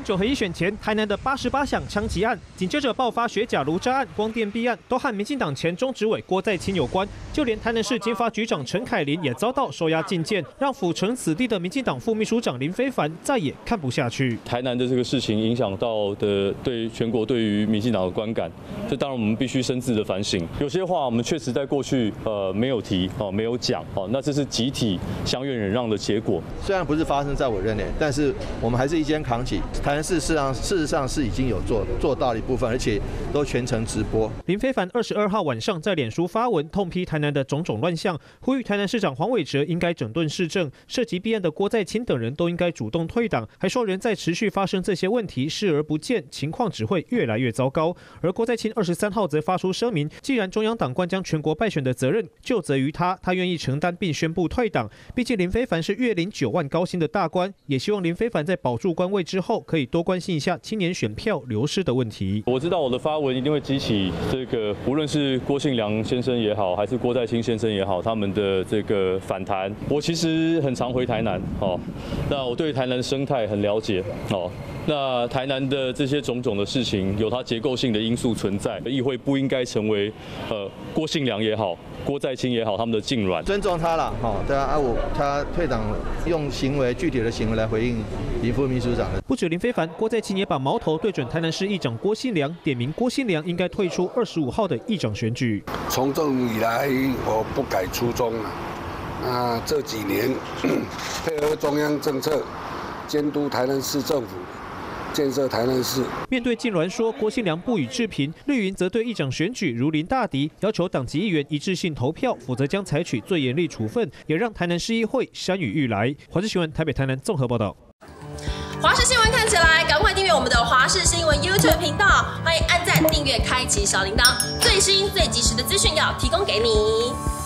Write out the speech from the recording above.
9合1选前，台南的88响枪击案，紧接着爆发学甲炉渣案、光电弊案，都和民进党前中执委郭在清有关。就连台南市经发局长陈凯琳也遭到收押禁见，让府城此地的民进党副秘书长林非凡再也看不下去。 台南的这个事情影响到的对全国对于民进党的观感，这当然我们必须深自的反省。有些话我们确实在过去没有提没有讲那这是集体相愿忍让的结果。 虽然不是发生在我任内，但是我们还是一肩扛起。台南市事实上是已经有做到一部分，而且都全程直播。 林非凡22号晚上在脸书发文痛批台南的种种乱象，呼吁台南市长黄伟哲应该整顿市政，涉及弊案的郭在清等人都应该主动退党，还说仍在持续发生这些问题，视而不见，情况只会越来越糟糕。而郭在清23号则发出声明，既然中央党官将全国败选的责任就责于他愿意承担并宣布退党。毕竟林非凡是月领9万高薪的大官，也希望林非凡在保住官位之后，可以多关心一下青年选票流失的问题。 我知道我的发文一定会激起这个，无论是郭信良先生也好，还是郭在清先生也好，他们的这个反弹。我其实很常回台南那我对台南生态很了解那台南的这些种种的事情，有它结构性的因素存在，议会不应该成为郭信良也好、郭在清也好他们的痉挛。 尊重他了对啊，他退党用具体的行为来回应林副秘书长的。 不止林非凡，郭在清也把矛头对准台南市议长郭信良，点名郭信良应该退出25号的议长选举。 从政以来，我不改初衷了。这几年配合中央政策，监督台南市政府。建设台南市。 面对痉挛说郭信良不予置评，绿营则对议长选举如临大敌，要求党籍议员一致性投票，否则将采取最严厉处分，也让台南市议会山雨欲来。华视新闻台北、台南综合报道。 华视新闻看起来，赶快订阅我们的华视新闻 YouTube 频道，欢迎按赞、订阅、开启小铃铛，最新最及时的资讯要提供给你。